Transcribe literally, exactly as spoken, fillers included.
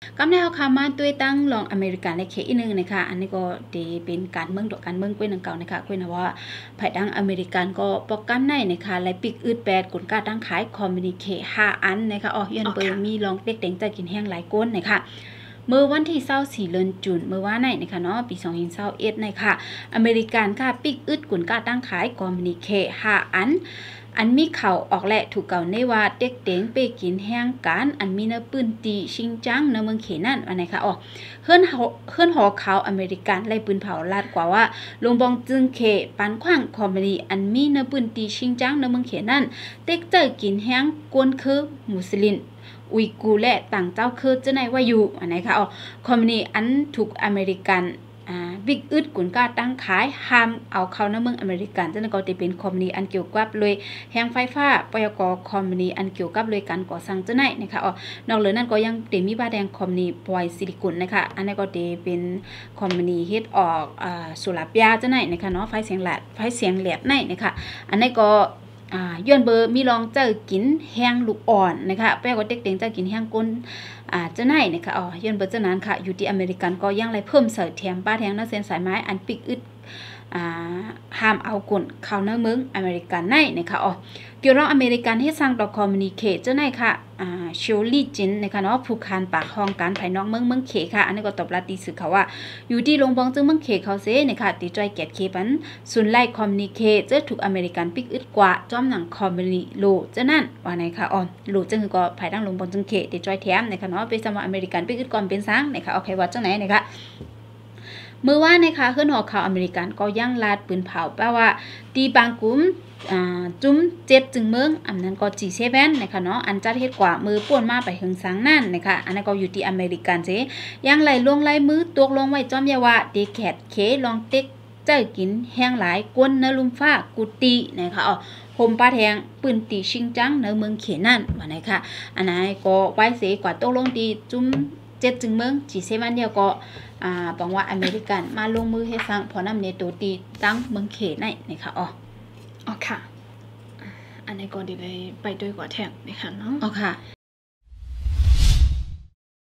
กำแนวคำมาด้วยตั้งรองอเมริกันในเขตอีกนึงนะคะอันนี้ก็เดเป็นการเมืองดอกการเมืองกล้วยนังเก่านะคะกล้วยนะว่าภายดังอเมริกันก็ปกกันในนะคะและปิกอืดแปดกุนกาตั้งขายคอมมิวนิเคห้าอันนะคะอ๋อยันเบอร์มีรองเด็กเต็งใจกินแห้งหลายก้นนะคะเมื่อวันที่เศร้าสี่เดือนจุนเมื่อว่าไหนนะคะเนาะปีสองพันเศร้าเอ็ดนะคะอเมริกันค่ะปิกอึดกุนกาตั้งขายคอมมิวนิเคห้าอันอันมีเข่าออกแหละถูกเก่าในว่าเด็กเต็งไปกินแห้งการอันมีเนื้อปืนตีชิงจังในเมืองเขนั่นอันไหนคะอ๋อเฮือนเฮือนหอขาวอเมริกันไล่ปืนเผาลาดกว่าว่าลงบองจึงเขปันขว้างคอมมิวนิอันมีเนื้อปืนตีชิงจังในเมืองเขนั่นเด็กเจอกินแห้งกวนคือมุสลิมอุยกูและต่างเจ้าคือจะไหนว่าอยู่อันไหนคะอ๋อคอมมิวนิอันถูกอเมริกันอ่าบิ๊กอึดกุนกาตั้งขายห้ามเอาเข้าในเมืองอเมริกันจะนั่นก็จะเป็นคอมมิวนิอันเกี่ยวกับเลยแห่งไฟฟ้าปยกคอมมิวนิอันเกี่ยวกับเลยการก่อสร้างจะไหนนะคะอ๋อนอกเหลือนั้นก็ยังเตมีบาแดงคอมมิวนิปอยซิลิคอนนะคะอันนี้ก็จะเป็นคอมมิวนิเฮ็ดออกอ่าสุราปยาจะไหนนะคะเนาะไฟเสียงแหลดไฟเสียงแหลดไหนนะคะอันนี้ก็อ่าย้อนเบอร์มีลองเจอกินแห้งลูกอ่อนนะคะแปลว่าเด็กๆเจอกินแห้งก้นอ่าจะไหนนะคะอ๋อย้อนเบอร์จะนั้นค่ะอยู่ที่อเมริกันก็ยังไรเพิ่มเสริมแถมป้าแทงนักเส้นสายไม้อันปิกอึดอ่าห้ามเอาก้นเข้าในเมืองอเมริกันไหนนะคะอ๋อเกี่ยวกับอเมริกันที่สร้างต่อคอมมิวนิเคชจะไหนค่ะอ่าชิลลี่จินนะคะเนาะผู้คานปากห้องการภายนอกเมืองเมืองเขค่ะอันนี้ก็ตอบรับดีสื่อเขาว่าอยู่ที่ลงบองจึงเมืองเขเขาเซนะคะตีจอยแกดเคปันส่วนไล่คอมมิวนิเคชจะถูกอเมริกันปิกอึดกว่าจอมหนังคอมมิวนิโลจะนั่นว่าไหนค่ะอ๋อโลจึงก็ภายดังลงบองจึงเขตีจอยแถมนะคะเนาะเป็นสมัยอเมริกันปิกอึดก่อนเป็นซังนะคะโอเคว่าจังไหนนะคะเมื่อว่านะคะขึ้นหอข่าวอเมริกันก็ยังลาดปืนเผาแปลว่าตีบางกลุ่มอ่าจุ้มเจ็ดจึงเมืองอันนั้นก็จีเซเว่นนะคะเนาะอันจัดเฮ็ดกว่ามือป่วนมาไปหึงสังนั่นนะคะอันนั้นก็อยู่ที่อเมริกันเจยังไหลลงไหลมือตกลงไว้จอมยาวะเดแคดเคลองเต็กเจ้ากินแห้งหลายกวนเนื้อลุมฟ้ากุตีนะคะอ๋อโฮมป้าแทงปืนตีชิงจังในเมืองเขนั่นว่าไหนค่ะอันนั้นก็ไว้เสกว่าตกลงดีจุ้มเจ็ดจึงเมืองจีเซเว่นเดียวก็อ่าบอกว่าอเมริกันมาลงมือให้ฟังพอนำเนโตตีตั้งเมืองเขนั่นนะคะอ๋ออ๋อค่ะอันนี้ก็ดีเลยไปด้วยกว่าแทงนะคะเนาะอ๋อค่ะ